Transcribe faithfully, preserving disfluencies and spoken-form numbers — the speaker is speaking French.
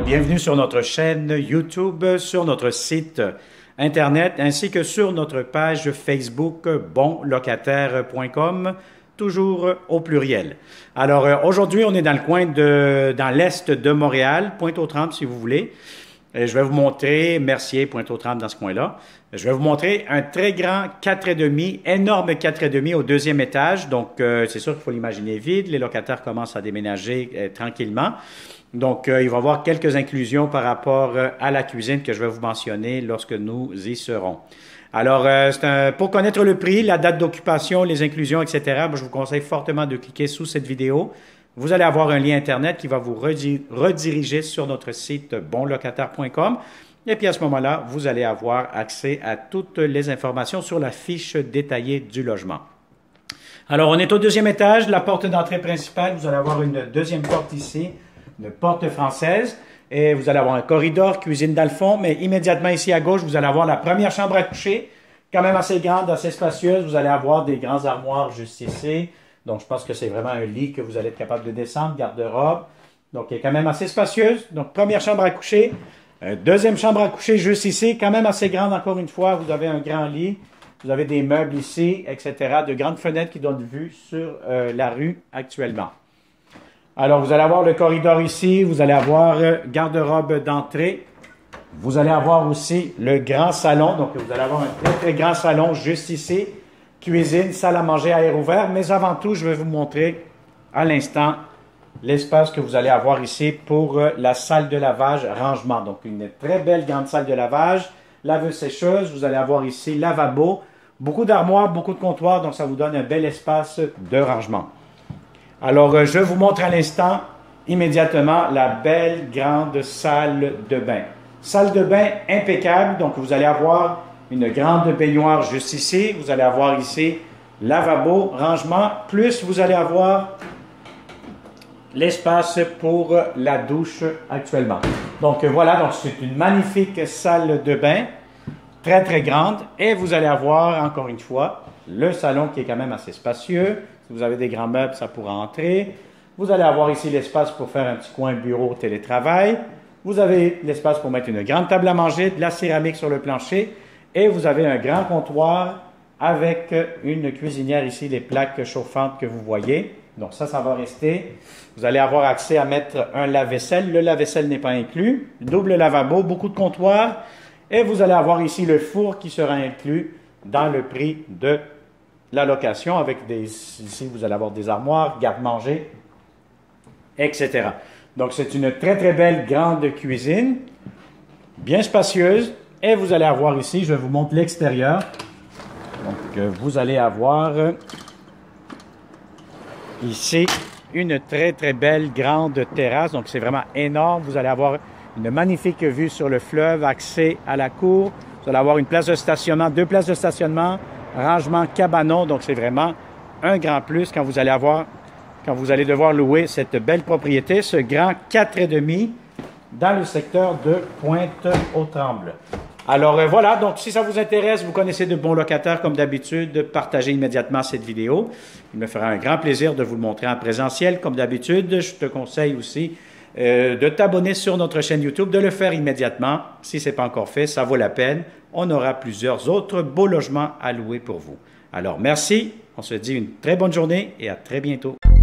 bienvenue sur notre chaîne YouTube, sur notre site Internet, ainsi que sur notre page Facebook bon locataire point com, toujours au pluriel. Alors, euh, aujourd'hui, on est dans le coin de, dans l'est de Montréal, Pointe-aux-Trembles, si vous voulez. Et je vais vous montrer, Mercier, Pointe-aux-Trembles, dans ce coin-là. Je vais vous montrer un très grand quatre et demi, énorme quatre et demi au deuxième étage. Donc, euh, c'est sûr qu'il faut l'imaginer vide. Les locataires commencent à déménager euh, tranquillement. Donc, euh, il va y avoir quelques inclusions par rapport euh, à la cuisine que je vais vous mentionner lorsque nous y serons. Alors, euh, c'est un, pour connaître le prix, la date d'occupation, les inclusions, et cetera, ben, je vous conseille fortement de cliquer sous cette vidéo. Vous allez avoir un lien Internet qui va vous rediriger sur notre site bon locataire point com. Et puis, à ce moment-là, vous allez avoir accès à toutes les informations sur la fiche détaillée du logement. Alors, on est au deuxième étage, la porte d'entrée principale. Vous allez avoir une deuxième porte ici, une porte française. Et vous allez avoir un corridor, cuisine dans le fond. Mais immédiatement ici à gauche, vous allez avoir la première chambre à coucher, quand même assez grande, assez spacieuse. Vous allez avoir des grands armoires juste ici. Donc, je pense que c'est vraiment un lit que vous allez être capable de descendre, garde-robe. Donc, il est quand même assez spacieuse. Donc, première chambre à coucher. Euh, deuxième chambre à coucher juste ici, quand même assez grande encore une fois. Vous avez un grand lit. Vous avez des meubles ici, et cetera. De grandes fenêtres qui donnent vue sur euh, la rue actuellement. Alors, vous allez avoir le corridor ici. Vous allez avoir euh, garde-robe d'entrée. Vous allez avoir aussi le grand salon. Donc, vous allez avoir un très, très grand salon juste ici. Cuisine, salle à manger à air ouvert. Mais avant tout, je vais vous montrer à l'instant l'espace que vous allez avoir ici pour euh, la salle de lavage rangement. Donc, une très belle grande salle de lavage. Laveuse-sécheuse. Vous allez avoir ici lavabo. Beaucoup d'armoires, beaucoup de comptoirs. Donc, ça vous donne un bel espace de rangement. Alors, euh, je vous montre à l'instant, immédiatement, la belle grande salle de bain. Salle de bain impeccable. Donc, vous allez avoir une grande baignoire juste ici. Vous allez avoir ici lavabo, rangement. Plus, vous allez avoir l'espace pour la douche actuellement. Donc, voilà. Donc, c'est une magnifique salle de bain. Très, très grande. Et vous allez avoir, encore une fois, le salon qui est quand même assez spacieux. Si vous avez des grands meubles, ça pourra entrer. Vous allez avoir ici l'espace pour faire un petit coin bureau télétravail. Vous avez l'espace pour mettre une grande table à manger, de la céramique sur le plancher. Et vous avez un grand comptoir avec une cuisinière ici, les plaques chauffantes que vous voyez. Donc ça, ça va rester. Vous allez avoir accès à mettre un lave-vaisselle. Le lave-vaisselle n'est pas inclus. Double lavabo, beaucoup de comptoirs. Et vous allez avoir ici le four qui sera inclus dans le prix de la location. Avec des, ici, vous allez avoir des armoires, garde-manger, et cetera. Donc, c'est une très, très belle grande cuisine, bien spacieuse. Et vous allez avoir ici, je vous montre l'extérieur. Donc, euh, vous allez avoir euh, ici une très, très belle grande terrasse. Donc, c'est vraiment énorme. Vous allez avoir une magnifique vue sur le fleuve, accès à la cour. Vous allez avoir une place de stationnement, deux places de stationnement, rangement cabanon. Donc, c'est vraiment un grand plus quand vous allez avoir, quand vous allez devoir louer cette belle propriété, ce grand quatre et demi dans le secteur de Pointe-aux-Trembles. Alors euh, voilà, donc si ça vous intéresse, vous connaissez de bons locataires comme d'habitude, partagez immédiatement cette vidéo. Il me fera un grand plaisir de vous le montrer en présentiel comme d'habitude. Je te conseille aussi euh, de t'abonner sur notre chaîne YouTube, de le faire immédiatement. Si ce n'est pas encore fait, ça vaut la peine. On aura plusieurs autres beaux logements à louer pour vous. Alors merci, on se dit une très bonne journée et à très bientôt.